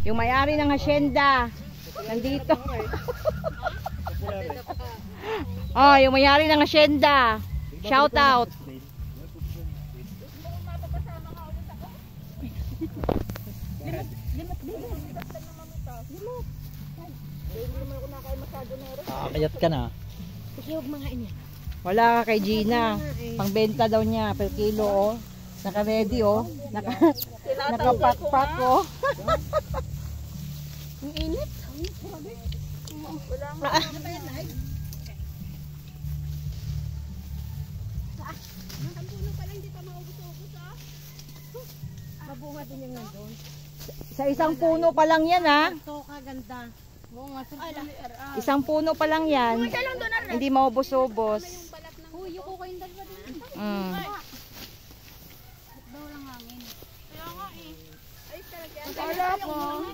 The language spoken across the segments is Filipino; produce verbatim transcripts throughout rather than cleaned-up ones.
Yung may-ari ng hacienda. Nandito. Oh, yung may-ari ng hacienda. Shout out. Kakayat ka na. Wala ka kay Gina. Pangbenta daw niya per kilo, oh. Naka-ready, oh. Naka naka-pack-pack, oh. Ang init. Wala nga. Mabunga din yung nandun. Sa isang puno pa lang yan, ha? Ito kaganda. Oo nga. Isang puno pa lang yan. Hindi maubos-ubos. Uy, yung kuko yung dalawa din. Mm. Daw lang hangin. Kaya nga eh. Ay, talaga. Wala po.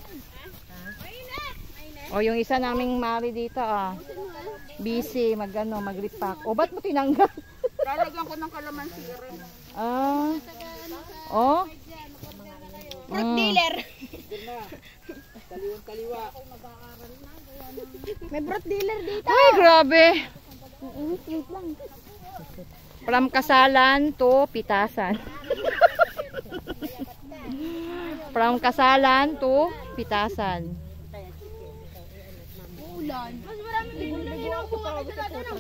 O, yung isa naming mari dito, ah. Busy, mag, ano, mag-repack. O, ba't mo tinanggal? Lalagyan ko ng kalamansi rin. Ah. Oh. Fruit dealer. Kaliwang-kaliwa. May fruit dealer dito. Ay, grabe. Init lang. From kasalan to pitasan. From kasalan to pitasan. Ulan. Mas marami din na ginagawa sa lahat.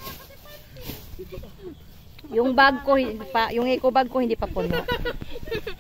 Yung bag ko, pa, yung eco bag ko hindi pa puno.